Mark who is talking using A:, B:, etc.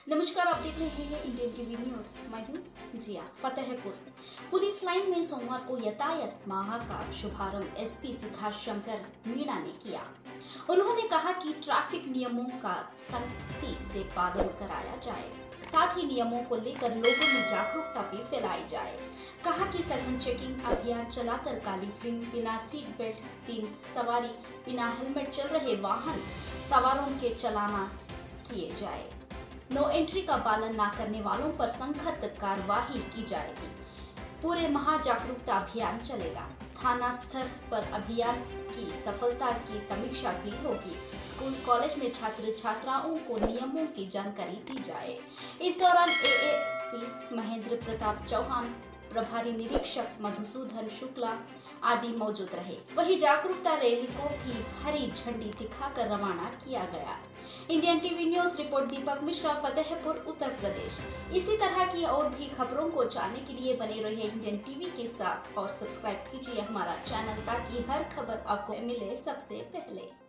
A: नमस्कार, आप देख रहे हैं इंडियन टीवी न्यूज। मैं हूं जिया। फतेहपुर पुलिस लाइन में सोमवार को यातायात माह का शुभारंभ एसपी सिद्धार्थ शंकर मीणा ने किया। उन्होंने कहा कि ट्रैफिक नियमों का सख्ती से पालन कराया जाए, साथ ही नियमों को लेकर लोगों में जागरूकता भी फैलाई जाए। कहा कि सघन चेकिंग अभियान चलाकर काली फिल्म, बिना सीट बेल्ट, 3 सवारी, बिना हेलमेट चल रहे वाहन सवारों के चालान किए जाए। नो एंट्री का पालन न करने वालों पर सख्त कार्रवाई की जाएगी। पूरे माह जागरूकता अभियान चलेगा। थाना स्तर पर अभियान की सफलता की समीक्षा भी होगी। स्कूल कॉलेज में छात्र छात्राओं को नियमों की जानकारी दी जाए। इस दौरान एएसपी महेंद्र प्रताप चौहान, प्रभारी निरीक्षक मधुसूदन शुक्ला आदि मौजूद रहे। वहीं जागरूकता रैली को भी हरी झंडी दिखाकर रवाना किया गया। Indian TV news report Deepak Mishra, Fatehpur, Uttar Pradesh. इसी तरह की और भी खबरों को जानने के लिए बने रहिए इंडियन टीवी के साथ और सब्सक्राइब कीजिए हमारा चैनल, ताकि हर खबर आपको मिले सबसे पहले।